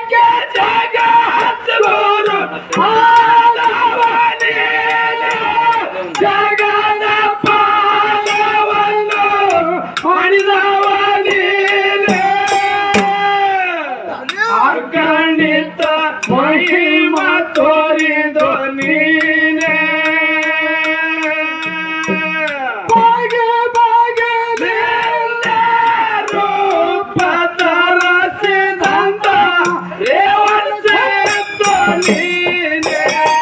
ಅಗಣಿತ ಮಹಿಮಾ ತೋರಿದೋ ನೀನೆ ಬಾಗೆ ಬಾಗೆ ರೂಪ ತರಸಿದಂತ ರೇವಣಿಸಿದ್ದೋ ನೀನೆ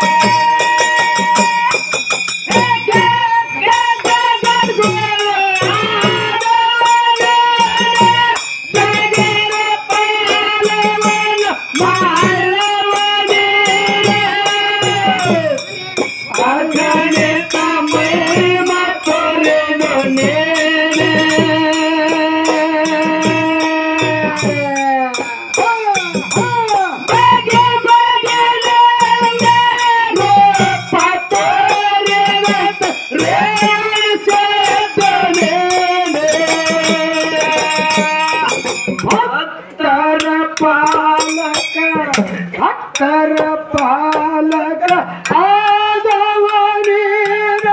ಭಕ್ತರ ಪಾಲಕ ಆದವ ನೀನೆ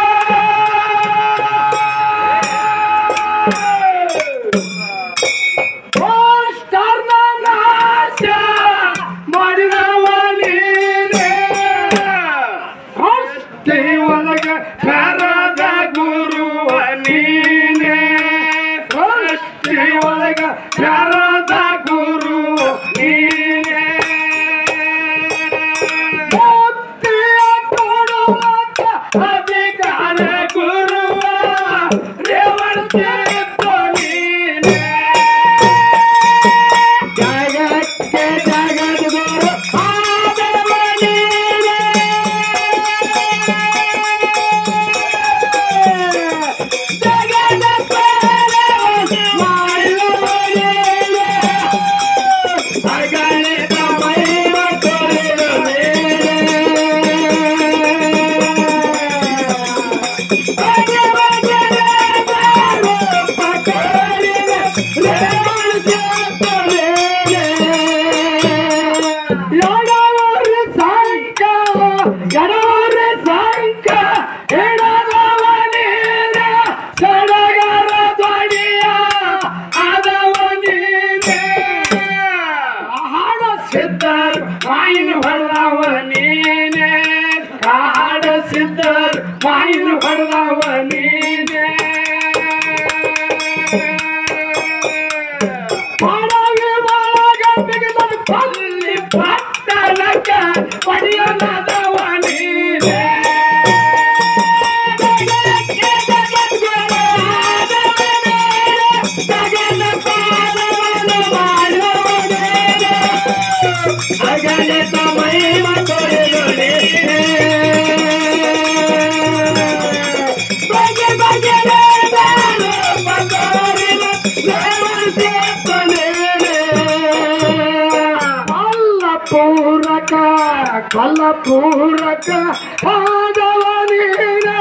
ನಾಶ ಮಾಡಿದವ ನೀನೆ ಅಷ್ಟೇ ಒಳಗ ಕರದ ಗುರುವ ನೀನೆ ಅಷ್ಟೇ ಒಳಗ ಕರದ ಗುರು ನೀನೆ ಅಧಿಕಾರ ಗುರುವ ರೇವಣಿಸಿದ್ದೋ ನೀನೆ ಜಗಕ್ಕೆ ಜಗದ್ಗುರು ಆದವ ನೀನೆ ಜಗದ ಮಾಡುವ ನೀನೆ ಅಗಣಿತ ಮಹಿಮಾ ತೋರಿದೋ ನೀನೆ ಎಡವರೆ ಸಂಕ ಎಡದವ ನೀನೆ ಸಡಗರ ಧ್ವನಿಯ ಆದವ ನೀನೆ ಹಾಡ ಸಿದ್ಧರ್ ಮಾಯಿನ ಹೊಡೆದವ ನೀನೆ ಹಾಡ ಸಿದ್ಧರ್ ಮಾಯಿನ ಹೊಡೆದವ ನೀನೆ ಪಡವೆ ಒಳಗ ಬಿಗಿದ ಪಲ್ಲಿ ಪಟ್ಟಲಕ ಪಡೆಯಲಾದವ ನೀನೆ ಅಗಣಿತ ಮಹಿಮಾ ತೋರಿದೋ ನೀನೆ ಬಗೆ ಬಗೆ ಪೂರಕ ಕಲ್ಲ ಪೂರಕ ಆದವ ನೀನೆ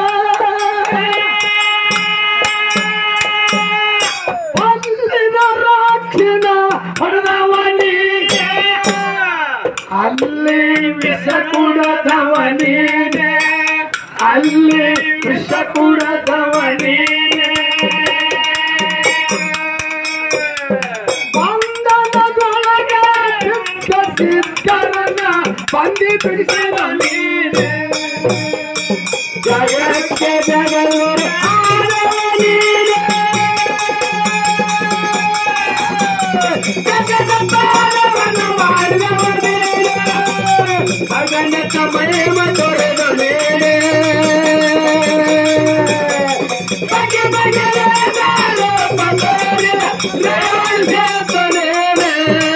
ಅಲ್ಲಿನ ರಾಕ್ಷಿನ ಹೊಡೆದವ ನೀನೆ ಅಲ್ಲಿ ವಿಷ ಕುಡದವ ನೀನೆ ಅಲ್ಲಿ ವಿಷ ಕುಡದವ ನೀನೆ ಸಿದ್ಧರನ್ನ ಬಂದಿ ಬಿಡಿಸಿದ ನೀನೆ ಜಗಕ್ಕೆ ಜಗದ್ಗುರು ಆದವ ನೀನೆ ಜಗದ ಪಾಲವನ್ನು ಮಾಡಿದವ ನೀನೆ ಅಗಣಿತ ಮಹಿಮಾ ತೋರಿದೋ ನೀನೆ ಬಗೆ ಬಗೆ ರೂಪ ತೋರಿದ ರೇವಣಿಸಿದ್ದೋ ನೀನೆ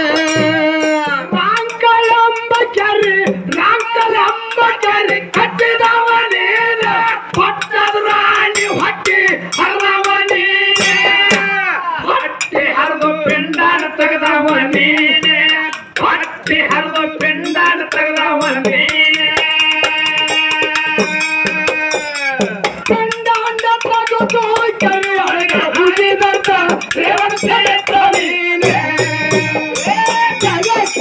ರಾಂಕಲಂಬಕರಿ ಕಟ್ಟಿದವ ನೀನೆ ಪಟ್ಟದ ರಾಣಿ ಹೊಟ್ಟಿ ಹರಿದವ ನೀನೆ ಹೊಟ್ಟಿ ಹರಿದು ಪಿಂಡಾನ ತೆಗೆದವ ನೀನೆ ಹೊಟ್ಟಿ ಹರಿದು ಪಿಂಡಾನ ತೆಗೆದವ ನೀನೆ ಪಿಂಡಾಂಡ ತೆಗೆದು ಕರಿಯೊಳಗ ಹುರಿದಂತ ರೇವಣಿಸಿದ್ದೋ ನೀನೆ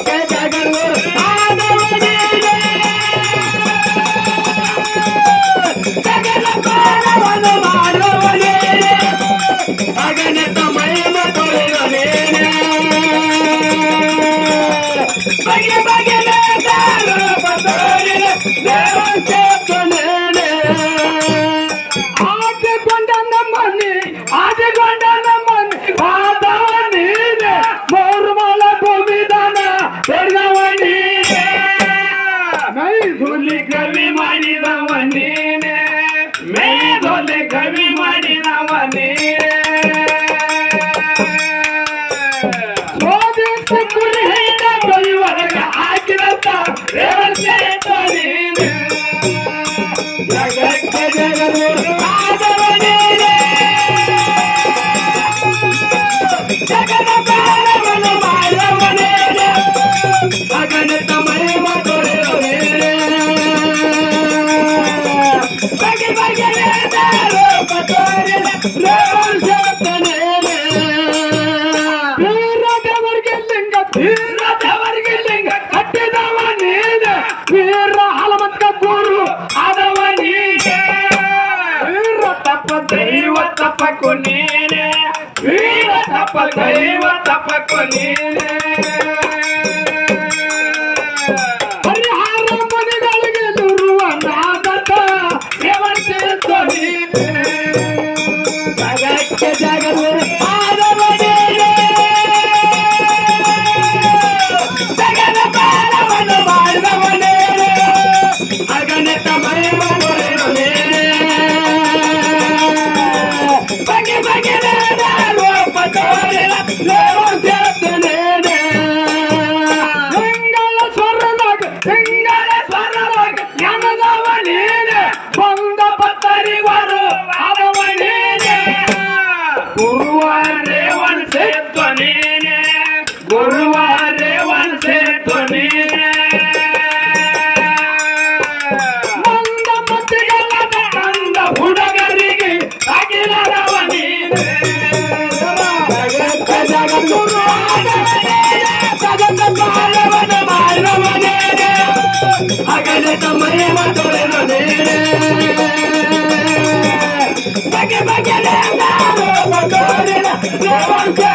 Bye.